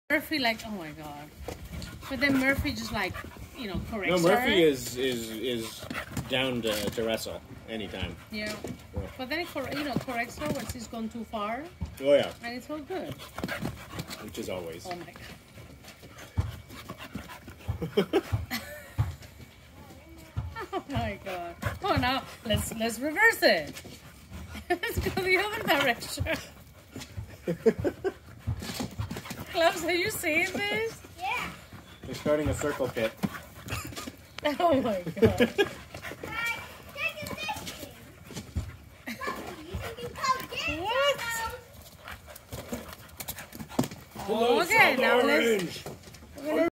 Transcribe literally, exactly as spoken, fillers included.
Murphy like, oh my god. But then Murphy just like, you know, corrects No, Murphy her. is is is down to, to wrestle anytime. Yeah. Yeah. But then it, cor- you know, corrects her when she's gone too far. Oh yeah, And it's all good. which is always. Oh my god. Oh my god. Oh, now let's let's reverse it. Let's go the other direction. Clubs, are you seeing this? Yeah. They're starting a circle pit. Oh my god. Guys, check it this thing. You think you can get What? those? Okay, now let's. Orange.